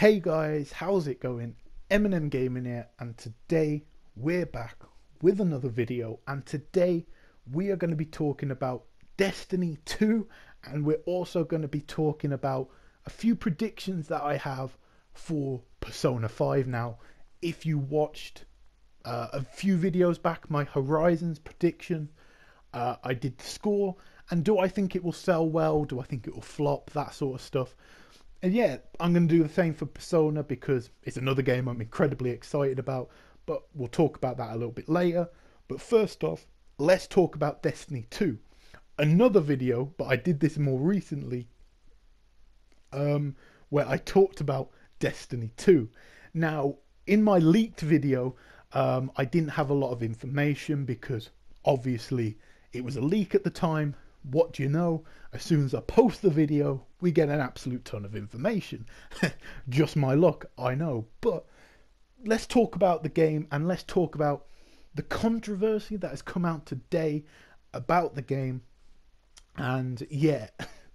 Hey guys, how's it going? Eminem Gaming here, and today we're back with another video. And today we are going to be talking about Destiny 2, and we're also going to be talking about a few predictions that I have for Persona 5. Now, if you watched a few videos back, my Horizons prediction, I did the score, and do I think it will sell well? Do I think it will flop? That sort of stuff. And yeah, I'm going to do the same for Persona because it's another game I'm incredibly excited about, but we'll talk about that a little bit later. But first off, let's talk about Destiny 2. Another video, but I did this more recently, where I talked about Destiny 2. Now, in my leaked video, I didn't have a lot of information because obviously it was a leak at the time. What do you know? As soon as I post the video, we get an absolute ton of information. Just my luck, I know. But let's talk about the game, and let's talk about the controversy that has come out today about the game. And yeah,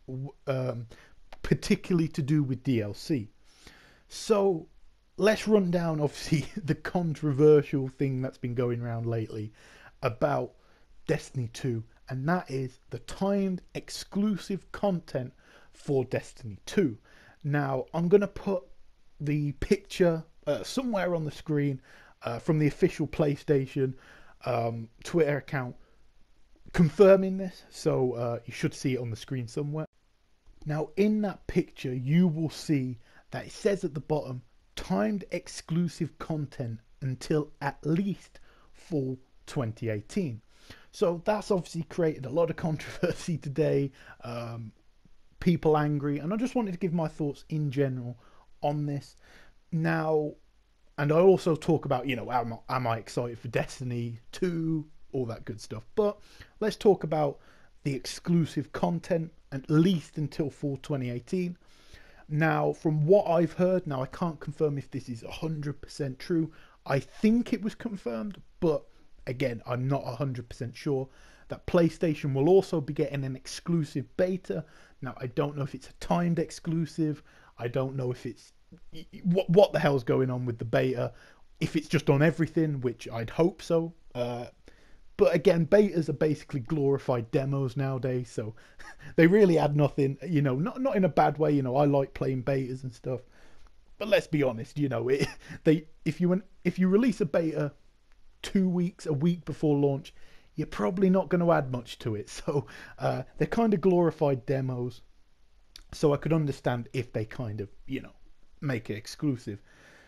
particularly to do with DLC. So let's run down, obviously, the controversial thing that's been going around lately about Destiny 2, and that is the timed exclusive content for Destiny 2. Now, I'm going to put the picture somewhere on the screen from the official PlayStation Twitter account confirming this, so you should see it on the screen somewhere. Now, in that picture, you will see that it says at the bottom, timed exclusive content until at least fall 2018. So that's obviously created a lot of controversy today, people angry, and I just wanted to give my thoughts in general on this. Now, and I also talk about, am I excited for Destiny 2, all that good stuff. But let's talk about the exclusive content, at least until fall 2018. Now, from what I've heard, now I can't confirm if this is 100% true. I think it was confirmed, but again, I'm not 100% sure that PlayStation will also be getting an exclusive beta. Now, I don't know if it's a timed exclusive. I don't know if it's what the hell's going on with the beta. If it's just on everything, which I'd hope so. But again, betas are basically glorified demos nowadays, so they really add nothing. Not in a bad way. I like playing betas and stuff. But let's be honest. If you release a beta 2 weeks, a week before launch, you're probably not going to add much to it. So they're kind of glorified demos. So I could understand if they kind of, make it exclusive.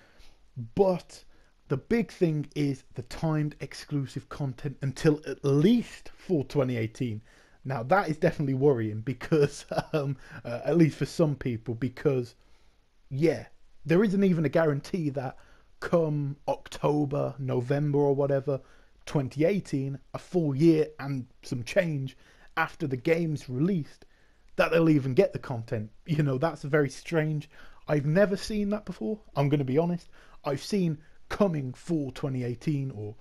But the big thing is the timed exclusive content until at least for 2018. Now that is definitely worrying because, at least for some people, because yeah, there isn't even a guarantee that come October, November or whatever, 2018, a full year and some change after the game's released, that they'll even get the content. That's very strange. I've never seen that before. I'm going to be honest. I've seen coming fall 2018 or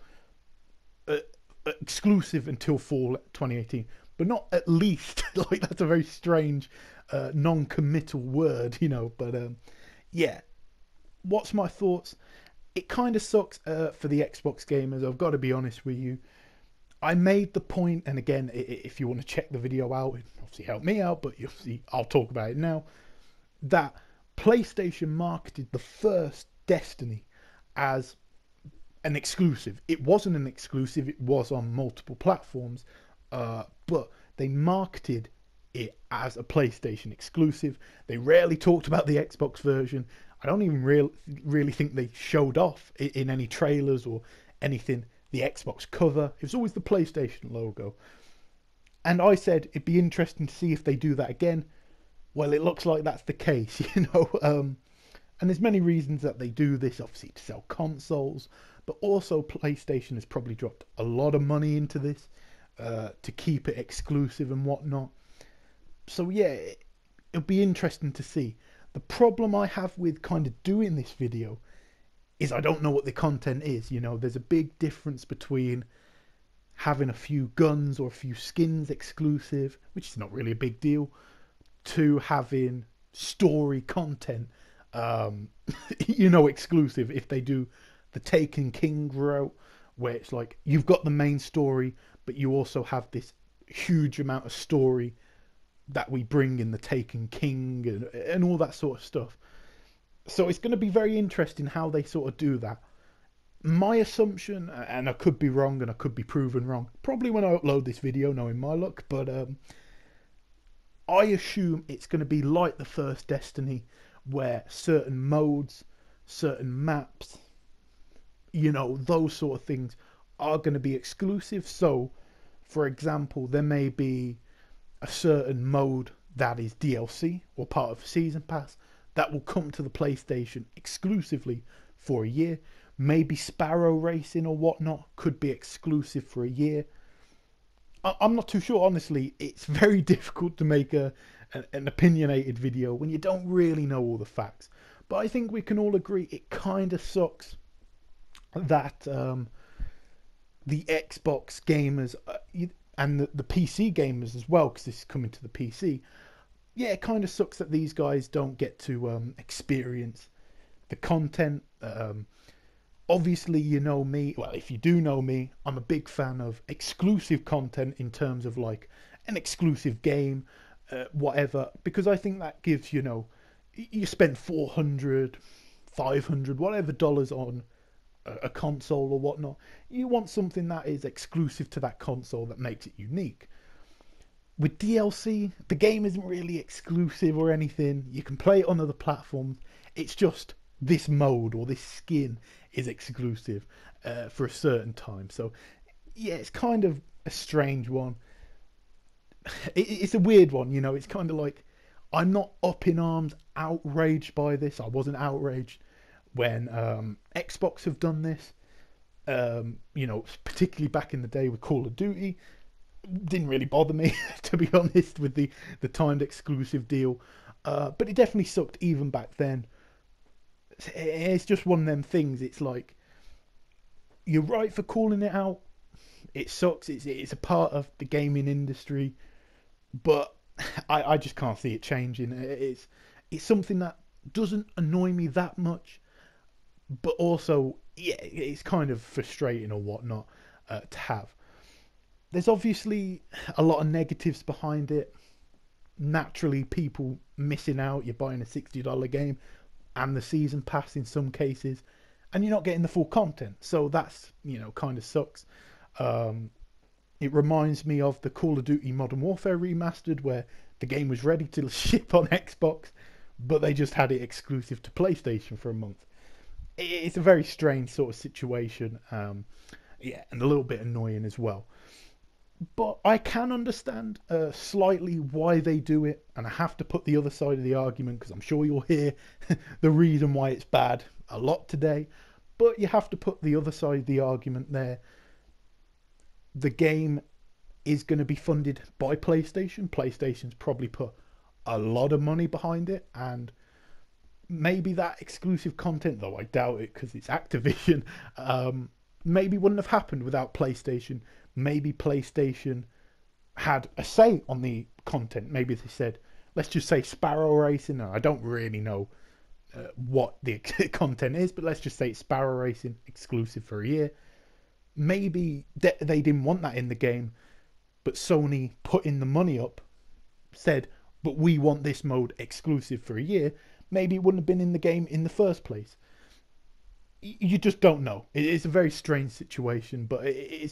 exclusive until fall 2018, but not at least. Like, that's a very strange non-committal word, but yeah. What's my thoughts? It kind of sucks for the Xbox gamers. I've got to be honest with you. I made the point, and again, if you want to check the video out, it obviously helped me out, but I'll talk about it now, that PlayStation marketed the first Destiny as an exclusive. It wasn't an exclusive, it was on multiple platforms, but they marketed it as a PlayStation exclusive. They rarely talked about the Xbox version. I don't even really think they showed off in any trailers or anything the Xbox cover. It was always the PlayStation logo. And I said it'd be interesting to see if they do that again. Well, it looks like that's the case, and there's many reasons that they do this, obviously to sell consoles, but also PlayStation has probably dropped a lot of money into this to keep it exclusive and whatnot. So yeah, it'll be interesting to see. The problem I have with kind of doing this video is I don't know what the content is. There's a big difference between having a few guns or a few skins exclusive, which is not really a big deal, to having story content um, you know, exclusive. If they do the Taken King route, where it's like you've got the main story, but you also have this huge amount of story that we bring in the Taken King and all that sort of stuff. So it's going to be very interesting how they sort of do that. My assumption, and I could be wrong and I could be proven wrong, probably when I upload this video, knowing my luck, but I assume it's going to be like the first Destiny, where certain modes, certain maps, you know, those sort of things are going to be exclusive. So, for example, there may be a certain mode that is DLC or part of Season Pass that will come to the PlayStation exclusively for a year. Maybe Sparrow Racing or whatnot could be exclusive for a year. I'm not too sure, honestly. It's very difficult to make an opinionated video when you don't really know all the facts. But I think we can all agree it kind of sucks that the Xbox gamers and the PC gamers as well, because this is coming to the PC. Yeah, it kind of sucks that these guys don't get to experience the content. Obviously, you know me. Well, if you do know me, I'm a big fan of exclusive content in terms of like an exclusive game, whatever, because I think that gives, you know, you spend 400, 500, whatever dollars on a console or whatnot. You want something that is exclusive to that console that makes it unique. With DLC, the game isn't really exclusive or anything. You can play it on other platforms. It's just this mode or this skin is exclusive for a certain time. So yeah, it's kind of a strange one. It's a weird one, you know. It's kind of like, I'm not up in arms outraged by this. I wasn't outraged when Xbox have done this. You know, particularly back in the day with Call of Duty, didn't really bother me to be honest with the timed exclusive deal, but it definitely sucked even back then. It's just one of them things. It's like, you're right for calling it out. It sucks. It's a part of the gaming industry, but I just can't see it changing. It's something that doesn't annoy me that much, but also, yeah, it's kind of frustrating or whatnot to have. There's obviously a lot of negatives behind it. Naturally, people missing out. You're buying a $60 game and the season pass in some cases, and you're not getting the full content. So that's, you know, kind of sucks. It reminds me of the Call of Duty Modern Warfare Remastered, where the game was ready to ship on Xbox, but they just had it exclusive to PlayStation for a month. It's a very strange sort of situation. Yeah, and a little bit annoying as well. But I can understand slightly why they do it, and I have to put the other side of the argument, because I'm sure you'll hear the reason why it's bad a lot today. But you have to put the other side of the argument there. The game is going to be funded by PlayStation. PlayStation's probably put a lot of money behind it, and maybe that exclusive content, though I doubt it because it's Activision, maybe wouldn't have happened without PlayStation. Maybe PlayStation had a say on the content. Maybe they said, let's just say Sparrow Racing. I don't really know what the content is, but let's just say it's Sparrow Racing exclusive for a year. Maybe they didn't want that in the game, but Sony putting the money up said, but we want this mode exclusive for a year. Maybe it wouldn't have been in the game in the first place. You just don't know. It's a very strange situation, but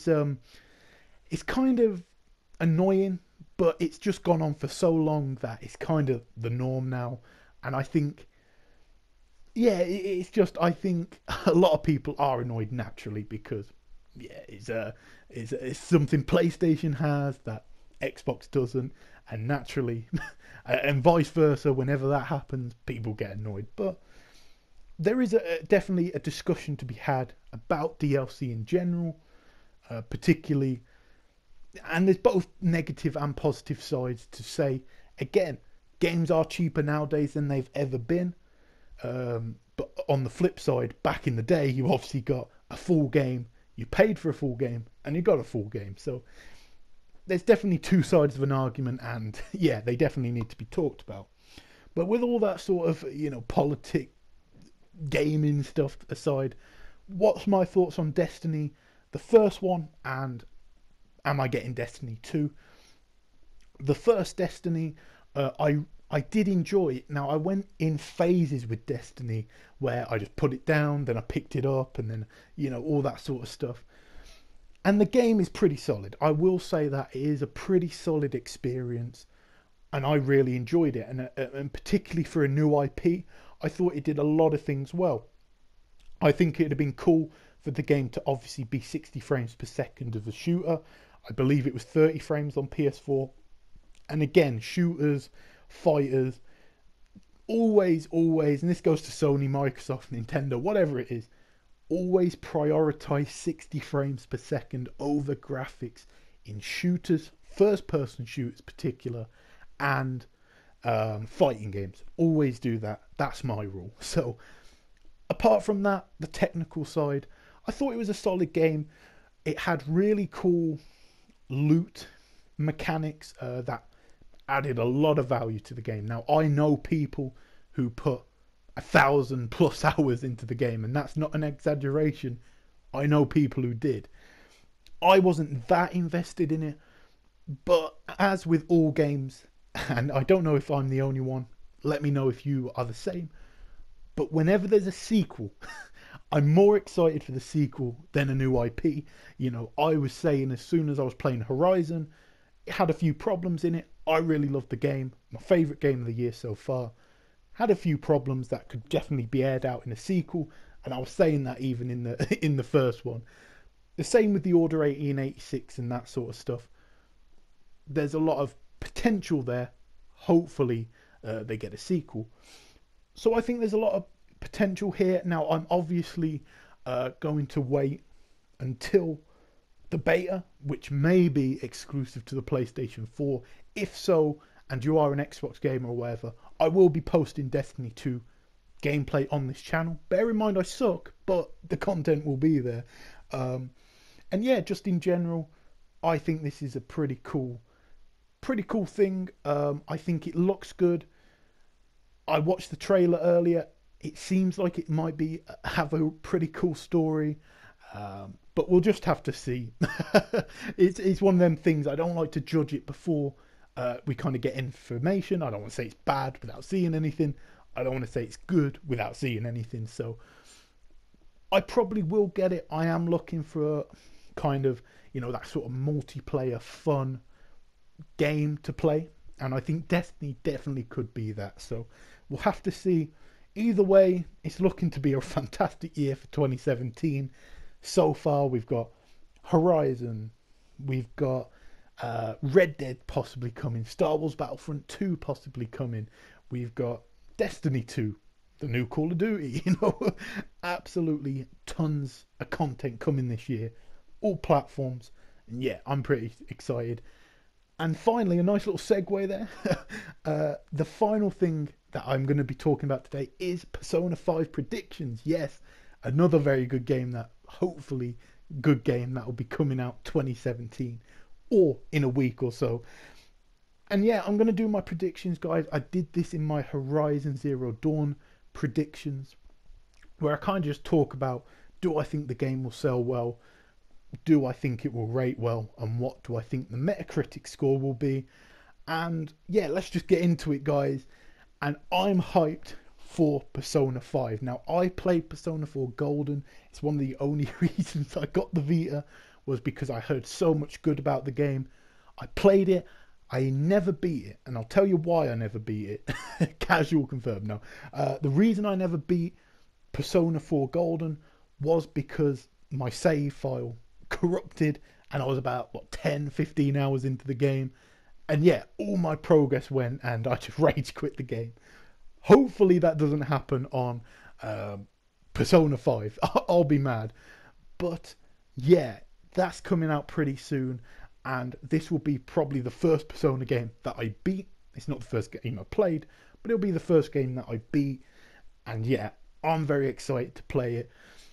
it's kind of annoying, but it's just gone on for so long that it's kind of the norm now. And I think, yeah, it's just, I think a lot of people are annoyed naturally because, yeah, it's something PlayStation has that Xbox doesn't, and naturally, and vice versa, whenever that happens, people get annoyed. But there is definitely a discussion to be had about DLC in general, particularly, and there's both negative and positive sides to say. Again, games are cheaper nowadays than they've ever been, but on the flip side, back in the day, you obviously got a full game, you paid for a full game, and you got a full game. So there's definitely two sides of an argument, and yeah, they definitely need to be talked about. But with all that sort of, politic gaming stuff aside, what's my thoughts on Destiny, the first one, and am I getting Destiny 2? The first Destiny, I did enjoy it. Now I went in phases with Destiny where I just put it down, then I picked it up, and then all that sort of stuff. And the game is pretty solid. I will say that it is a pretty solid experience, and I really enjoyed it. And particularly for a new IP, I thought it did a lot of things well. I think it'd have been cool for the game to obviously be 60 frames per second of a shooter. I believe it was 30 frames on PS4. And again, shooters, fighters, always, and this goes to Sony, Microsoft, Nintendo, whatever it is, always prioritize 60 frames per second over graphics in shooters, first-person shooters particular, and fighting games. Always do that. That's my rule. So, apart from that, the technical side, I thought it was a solid game. It had really cool loot mechanics that added a lot of value to the game. Now, I know people who put 1,000+ hours into the game, and that's not an exaggeration. I know people who did. I wasn't that invested in it, but as with all games, and I don't know if I'm the only one, let me know if you are the same, but whenever there's a sequel, I'm more excited for the sequel than a new IP. I was saying as soon as I was playing Horizon, it had a few problems in it. I really loved the game. My favourite game of the year so far. Had a few problems that could definitely be aired out in a sequel, and I was saying that even in the in the first one. The same with the Order 1886 and that sort of stuff. There's a lot of potential there. Hopefully they get a sequel. So I think there's a lot of potential here. Now I'm obviously going to wait until the beta, which may be exclusive to the PlayStation 4. If so, and you are an Xbox gamer or whatever, I will be posting Destiny 2 gameplay on this channel. Bear in mind I suck, but the content will be there. And yeah, just in general, I think this is a pretty cool thing. I think it looks good. I watched the trailer earlier. It seems like it might have a pretty cool story. But we'll just have to see. It's one of them things. I don't like to judge it before we kind of get information. I don't want to say it's bad without seeing anything. I don't want to say it's good without seeing anything. So I probably will get it. I am looking for a kind of, that sort of multiplayer fun game to play. And I think Destiny definitely could be that. So we'll have to see. Either way, it's looking to be a fantastic year for 2017. So far, we've got Horizon, we've got Red Dead possibly coming, Star Wars Battlefront 2 possibly coming, we've got Destiny 2, the new Call of Duty, absolutely tons of content coming this year, all platforms, and yeah, I'm pretty excited. And finally, a nice little segue there, the final thing that I'm going to be talking about today is Persona 5 predictions. Yes, another very good game that hopefully good game that will be coming out 2017 or in a week or so. And yeah, I'm going to do my predictions, guys. I did this in my Horizon Zero Dawn predictions, where I kind of just talk about, do I think the game will sell well? Do I think it will rate well? And what do I think the Metacritic score will be? And yeah, let's just get into it, guys. And I'm hyped for Persona 5. Now, I played Persona 4 Golden. It's one of the only reasons I got the Vita, was because I heard so much good about the game. I played it. I never beat it. And I'll tell you why I never beat it. Casual confirmed. No. The reason I never beat Persona 4 Golden was because my save file corrupted and I was about 10-15 hours into the game, and yeah, all my progress went and I just rage quit the game. Hopefully that doesn't happen on Persona 5. I'll be mad. But yeah, that's coming out pretty soon, and this will be probably the first Persona game that I beat. It's not the first game I played, but it'll be the first game that I beat, and yeah, I'm very excited to play it.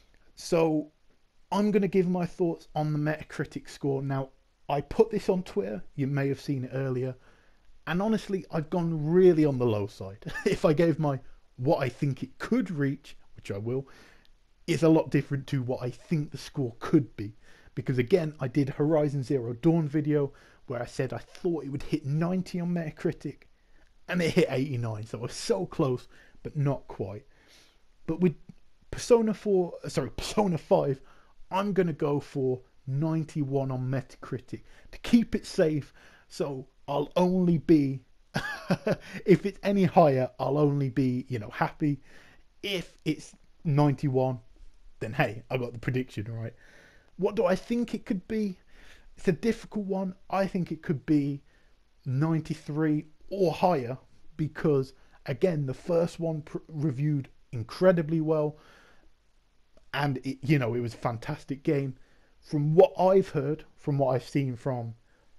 So I'm going to give my thoughts on the Metacritic score. Now, I put this on Twitter. You may have seen it earlier. And honestly, I've gone really on the low side. If I gave my what I think it could reach, which I will, is a lot different to what I think the score could be. Because again, I did Horizon Zero Dawn video where I said I thought it would hit 90 on Metacritic, and it hit 89. So I was so close, but not quite. But with Persona 5, I'm going to go for 91 on Metacritic to keep it safe. So I'll only be, if it's any higher, I'll only be, happy. If it's 91, then hey, I got the prediction right. What do I think it could be? It's a difficult one. I think it could be 93 or higher because, again, the first one reviewed incredibly well, and it was a fantastic game. From what I've heard, from what I've seen from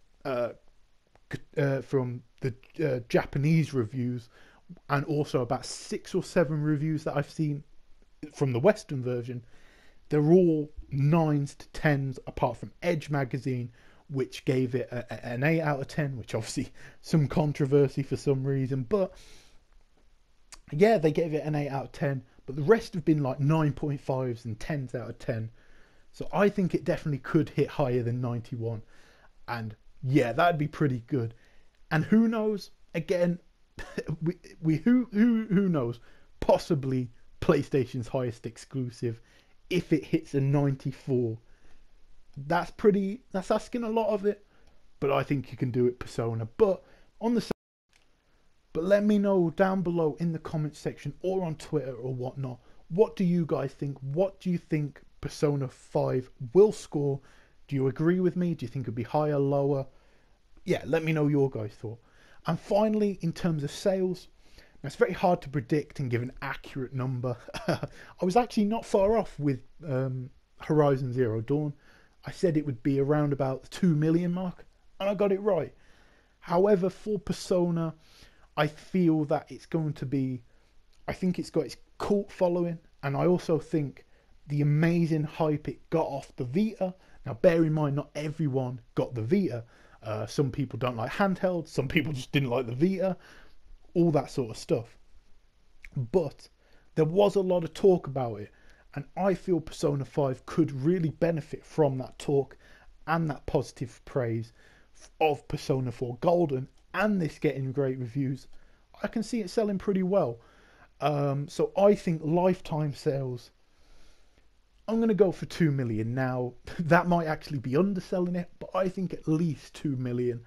the Japanese reviews, and also about 6 or 7 reviews that I've seen from the Western version, they're all 9s to 10s, apart from Edge magazine, which gave it an 8 out of 10, which obviously some controversy for some reason, but yeah, they gave it an 8 out of 10, but the rest have been like 9.5s and 10s out of 10. So I think it definitely could hit higher than 91, and yeah, that'd be pretty good. And who knows? Again, who knows? Possibly PlayStation's highest exclusive, if it hits a 94. That's asking a lot of it, but I think you can do it, Persona. But let me know down below in the comments section or on Twitter or whatnot. What do you guys think? What do you think Persona 5 will score? Do you agree with me? Do you think it'll be higher, lower? Yeah, let me know your guys' thought. And finally, in terms of sales, now it's very hard to predict and give an accurate number. I was actually not far off with Horizon Zero Dawn. I said it would be around about the 2 million mark, and I got it right. However, for Persona, I feel that it's going to be, I think it's got its cult following, and I also think the amazing hype it got off the Vita. Now, bear in mind, not everyone got the Vita. Some people don't like handhelds, some people just didn't like the Vita, all that sort of stuff. But there was a lot of talk about it, and I feel Persona 5 could really benefit from that talk and that positive praise of Persona 4 Golden, and this getting great reviews. I can see it selling pretty well. So I think lifetime sales, I'm going to go for 2 million now. That might actually be underselling it, but I think at least 2 million.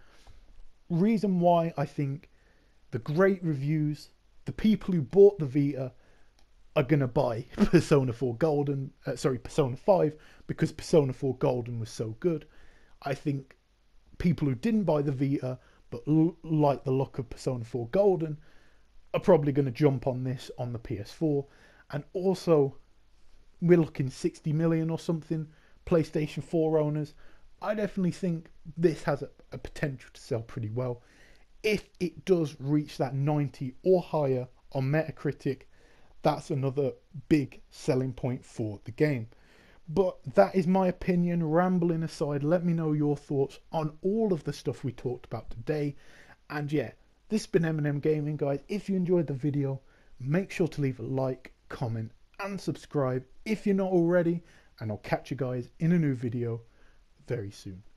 Reason why I think the great reviews, the people who bought the Vita are going to buy Persona 4 Golden, Persona 5, because Persona 4 Golden was so good. I think people who didn't buy the Vita but like the look of Persona 4 Golden are probably going to jump on this on the PS4. And also, we're looking 60 million or something PlayStation 4 owners. I definitely think this has a potential to sell pretty well. If it does reach that 90 or higher on Metacritic, that's another big selling point for the game. But that is my opinion. Rambling aside, let me know your thoughts on all of the stuff we talked about today. And yeah, this has been M&M Gaming, guys. If you enjoyed the video, make sure to leave a like, comment, and subscribe if you're not already. And I'll catch you guys in a new video very soon.